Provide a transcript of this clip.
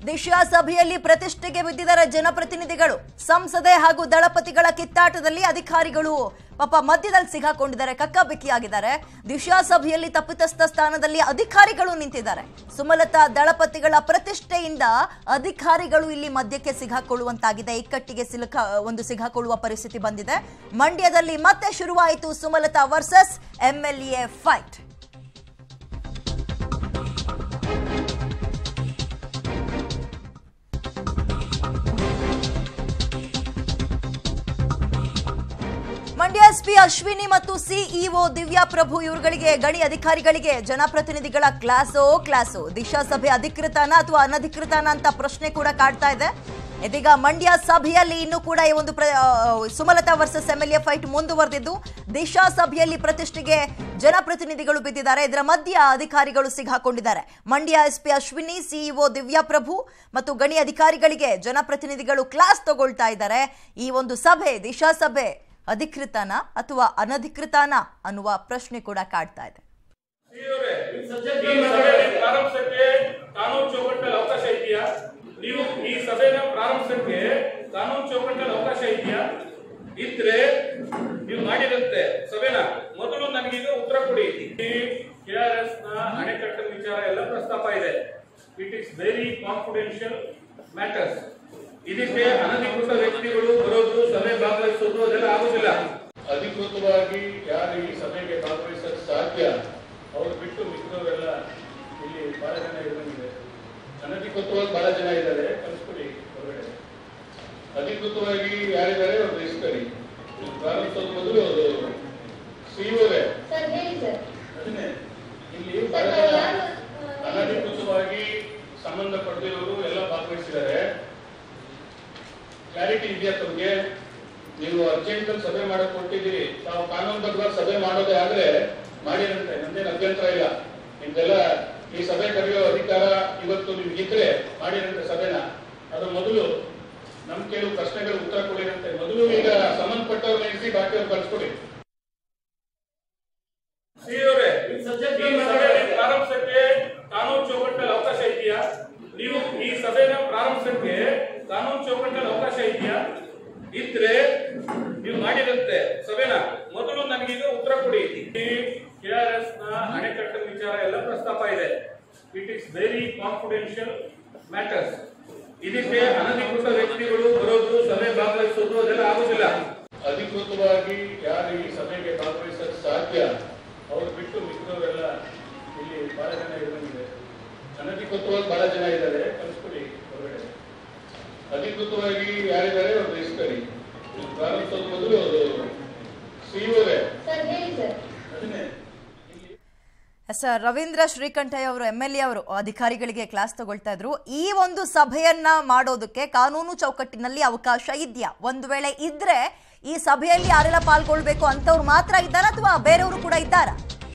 ದಿಶಾ ಸಭೆಯಲ್ಲಿ ಪ್ರತಿಷ್ಠೆಗೆ ಬಿದ್ದಿದ್ದಾರೆ ಜನಪ್ರತಿನಿಧಿಗಳು. ಸಂಸದೆ ಹಾಗೂ ದಳಪತಿಗಳ ಕಿತ್ತಾಟದಲ್ಲಿ ಅಧಿಕಾರಿಗಳು ಪಾಪ ಮಧ್ಯದಲ್ಲಿ ಸಿಗಾಕೊಂಡಿದ್ದಾರೆ, ಕಕ್ಕಾಬಿಕ್ಕಿಯಾಗಿದ್ದಾರೆ. ದಿಶಾ ಸಭೆಯಲ್ಲಿ ತಪ್ಪಿತಸ್ಥ ಸ್ಥಾನದಲ್ಲಿ ಅಧಿಕಾರಿಗಳು ನಿಂತಿದ್ದಾರೆ. ಸುಮಲತಾ ದಳಪತಿಗಳ ಪ್ರತಿಷ್ಠೆಯಿಂದ ಅಧಿಕಾರಿಗಳು ಇಲ್ಲಿ ಮಧ್ಯಕ್ಕೆ ಸಿಗಾಕೊಳ್ಳುವಂತಾಗಿದೆ. ಇಕ್ಕಟ್ಟಿಗೆ ಸಿಗಾಕೊಳ್ಳುವ ಪರಿಸ್ಥಿತಿ ಬಂದಿದೆ. ಮಂಡ್ಯದಲ್ಲಿ ಮತ್ತೆ ಶುರುವಾಯಿತು Sumalatha versus MLA fight. Mandya SP Ashwini ಮತ್ತು ಸಿಇಒ ದಿವ್ಯಾ ಪ್ರಭು ಇವರುಗಳಿಗೆ ಗಣಿ ಅಧಿಕಾರಿಗಳಿಗೆ ಜನಪ್ರತಿನಿಧಿಗಳ ಕ್ಲಾಸು. ದಿಶಾ ಸಭೆ ಅಧಿಕೃತನ ಅಥವಾ ಅನಧಿಕೃತನ ಅಂತ ಪ್ರಶ್ನೆ ಕೂಡ ಕಾಡ್ತಾ ಇದೆ. ಇದೀಗ ಮಂಡ್ಯ ಸಭೆಯಲ್ಲಿ ಇನ್ನೂ ಕೂಡ ಈ ಒಂದು ಸುಮಲತಾ ವರ್ಸಸ್ ಎಂಎಲ್ಎ ಫೈಟ್ ಮುಂದುವರೆದಿದ್ದು, ದಿಶಾ ಸಭೆಯಲ್ಲಿ ಪ್ರತಿಷ್ಠೆಗೆ ಜನಪ್ರತಿನಿಧಿಗಳು ಬಿದ್ದಿದ್ದಾರೆ. ಇದರ ಮಧ್ಯ ಅಧಿಕಾರಿಗಳು ಸಿಗಾಕೊಂಡಿದ್ದಾರೆ. ಮಂಡ್ಯ ಎಸ್ಪಿ ಅಶ್ವಿನಿ, ಸಿಇಒ ದಿವ್ಯಾ ಪ್ರಭು ಮತ್ತು ಗಣಿ ಅಧಿಕಾರಿಗಳಿಗೆ ಜನಪ್ರತಿನಿಧಿಗಳು ಕ್ಲಾಸ್ ತಗೊಳ್ತಾ ಇದ್ದಾರೆ. ಈ ಒಂದು ಸಭೆ, ದಿಶಾ ಸಭೆ ಅಧಿಕೃತನ ಅಥವಾ ಅನಧಿಕೃತನ ಅನ್ನುವ ಪ್ರಶ್ನೆ ಕೂಡ ಕಾಡ್ತಾ ಇದೆ. ಕಾನೂನು ಚೌಕಟ್ಟಲ್ಲಿ ಅವಕಾಶ ಇದೆಯಾ? ನೀವು ಈ ಸಭೆನ ಪ್ರಾರಂಭಿಸಕ್ಕೆ ಕಾನೂನು ಚೌಕಟ್ಟಲ್ಲಿ ಅವಕಾಶ ಇದೆಯಾ? ಇದ್ರೆ ನೀವು ಮಾಡಿರಂತೆ ಸಭೆನ ಮೊದಲು ನನಗೆ ಇದು ಉತ್ತರ ಕೊಡಿ. ಕೆಆರ್ಎಸ್ ನ ಅಣೆಕಟ್ಟಿನ ವಿಚಾರ ಎಲ್ಲ ಪ್ರಸ್ತಾಪ ಇದೆ. It is very confidential matters. ಇದಕ್ಕೆ ಅನಧಿಕೃತ ವ್ಯಕ್ತಿಗಳು ಬರೋದು, ಸಭೆ ಭಾಗವಹಿಸೋದು ಅದೆಲ್ಲ ಆಗುದಿಲ್ಲ. ಅಧಿಕೃತವಾಗಿ ಯಾರು ಈ ಸಭೆಗೆ ಭಾಗವಹಿಸಲು ಸಾಧ್ಯ ಅವ್ರು ಬಿಟ್ಟು ಮಿಕ್ಕವರೆಲ್ಲ ಇಲ್ಲಿ ಬಹಳ ಜನ ಇರುವಂಗಿದೆ. ಅನಧಿಕೃತವಾಗಿ ಬಹಳ ಜನ ಇದ್ದಾರೆ, ಕಳಿಸ್ಕೊಡಿ ಹೊರಗಡೆ. ಅಧಿಕೃತವಾಗಿ ಯಾರಿದ್ದಾರೆ ಅವ್ರು ಇಸ್ಕೊಳ್ಳಿ. ಪ್ರಾರಂಭಿಸೋದು ಮೊದಲು ಅವರು ಸಿಇಒರೇ ಅದನ್ನೇ ಇಲ್ಲಿ ಬಹಳ ಜನ ಅನಧಿಕೃತವಾಗಿ ಸಂಬಂಧಪಟ್ಟಿರೋರು ಎಲ್ಲ ಭಾಗವಹಿಸಿದ್ದಾರೆ. ಕ್ಲಾರಿಟಿ ಇದೆಯಾ ತಮಗೆ? ನೀವು ಅರ್ಜೆಂಟ್ ಸಭೆ ಮಾಡಕ್ ಕೊಟ್ಟಿದ್ದೀರಿ, ತಾವು ಕಾನೂನುಬದ್ಧವಾಗಿ ಸಭೆ ಮಾಡೋದೇ ಆದ್ರೆ ಮಾಡಿರಂತೆ, ನಮ್ದೇನು ಅಭ್ಯಂತರ ಇಲ್ಲ. ನಿಮ್ದೆಲ್ಲ ಈ ಸಭೆ ಕರೆಯೋ ಅಧಿಕಾರ ಇವತ್ತು ನಿಮ್ಗಿದ್ರೆ ಮಾಡಿರಂತೆ ಸಭೆನ. ಅದ್ರ ಮೊದಲು ನಮ್ ಕೆಲವು ಪ್ರಶ್ನೆಗಳು ಉತ್ತರ ಕೊಡಿರಂತೆ. ಮೊದಲು ಈಗ ಸಂಬಂಧಪಟ್ಟವ್ರನ್ನ ಇರಿಸಿ, ಬಾಕಿಯವ್ರು ಕಳ್ಸ್ಕೊಡಿ. ಪ್ರಾರಂಭಿಸಕ್ಕೆ ಕಾನೂನು ಚೌಕಟ್ಟಲ್ಲಿ ಅವಕಾಶ ಇದೆಯಾ? ನೀವು ಈ ಸಭೆನ ಪ್ರಾರಂಭಿಸಕ್ಕೆ ಕಾನೂನು ಚೌಕಟ್ಟಲ್ಲಿ ಅವಕಾಶ ಇದೆಯಾ? ಇದ್ರೆ ನೀವು ಮಾಡಿರಂತೆ ಸಭೆನ ಮೊದಲು ನನಗೆ ಇದು ಉತ್ತರ ಕೊಡಿ. ಕೆಆರ್ಎಸ್ ನ ಅಣೆಕಟ್ಟಿನ ವಿಚಾರ ಎಲ್ಲ ಪ್ರಸ್ತಾಪ ಇದೆ. It is very confidential matters. ಇದಕ್ಕೆ ಅನಧಿಕೃತ ವ್ಯಕ್ತಿಗಳು ಬರೋದು, ಸಭೆ ಭಾಗವಹಿಸೋದು ಅದೆಲ್ಲ ಆಗುದಿಲ್ಲ. ಅಧಿಕೃತವಾಗಿ ಯಾರು ಈ ಸಭೆಗೆ ಭಾಗವಹಿಸಲು ಸಾಧ್ಯ ಅವ್ರು ಬಿಟ್ಟು ಮಿಕ್ಕವರೆಲ್ಲ ಇಲ್ಲಿ ಬಹಳ ಜನ ಇರುವಂಗಿದೆ. ಅನಧಿಕೃತವಾಗಿ ಬಹಳ ಜನ ಇದ್ದಾರೆ, ಕಳಿಸ್ಕೊಡಿ ಹೊರಗಡೆ. ಅಧಿಕೃತವಾಗಿ ಯಾರಿದ್ದಾರೆ ಅವ್ರು ಇಸ್ಕೊಳ್ಳಿ. ಪ್ರಾರಂಭಿಸೋದು ಮೊದಲು ಅವರು ಸಿಇಒರೇ ಅದನ್ನೇ. ಸರ್, ರವೀಂದ್ರ ಶ್ರೀಕಂಠಯ್ಯ ಅವರು ಎಂಎಲ್ಎ ಅವರು ಅಧಿಕಾರಿಗಳಿಗೆ ಕ್ಲಾಸ್ ತಗೊಳ್ತಾ ಇದ್ರು. ಈ ಒಂದು ಸಭೆಯನ್ನ ಮಾಡೋದಕ್ಕೆ ಕಾನೂನು ಚೌಕಟ್ಟಿನಲ್ಲಿ ಅವಕಾಶ ಇದೆಯಾ? ಒಂದು ವೇಳೆ ಇದ್ರೆ ಈ ಸಭೆಯಲ್ಲಿ ಯಾರೆಲ್ಲ ಪಾಲ್ಗೊಳ್ಬೇಕು ಅಂತವ್ರು ಮಾತ್ರ ಇದ್ದಾರಾ ಅಥವಾ ಬೇರೆಯವರು ಕೂಡ ಇದ್ದಾರಾ?